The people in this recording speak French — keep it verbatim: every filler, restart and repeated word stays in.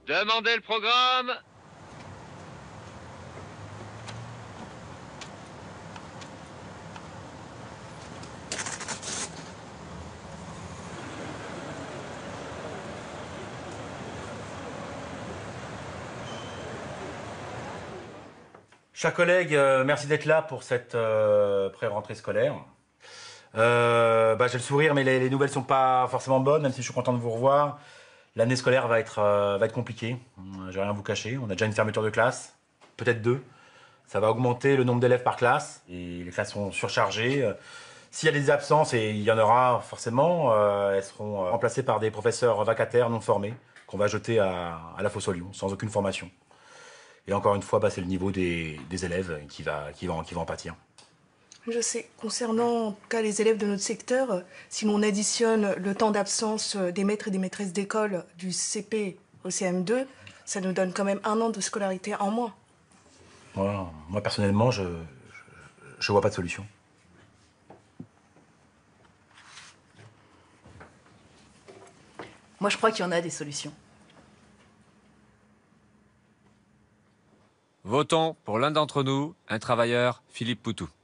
Demandez le programme. Chers collègues, euh, merci d'être là pour cette euh, pré-rentrée scolaire. Euh, bah, j'ai le sourire, mais les, les nouvelles sont pas forcément bonnes, même si je suis content de vous revoir. L'année scolaire va être, euh, va être compliquée, je vais rien vous cacher. On a déjà une fermeture de classe, peut-être deux. Ça va augmenter le nombre d'élèves par classe, et les classes sont surchargées. Euh, S'il y a des absences, et il y en aura forcément, euh, elles seront euh, remplacées par des professeurs vacataires non formés, qu'on va jeter à, à la fosse aux lions, sans aucune formation. Et encore une fois, bah, c'est le niveau des, des élèves qui va, qui, va, qui va en pâtir. Je sais. Concernant en tout cas les élèves de notre secteur, euh, si l'on additionne le temps d'absence euh, des maîtres et des maîtresses d'école du C P au C M deux, ça nous donne quand même un an de scolarité en moins. Voilà. Moi, personnellement, je, je, je vois pas de solution. Moi, je crois qu'il y en a des solutions. Votons pour l'un d'entre nous, un travailleur, Philippe Poutou.